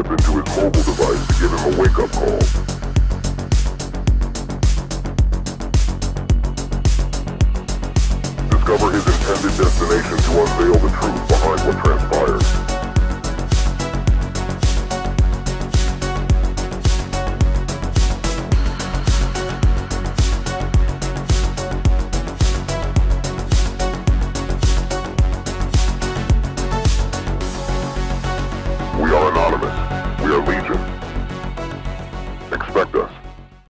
chip into his mobile device to give him a wake-up call.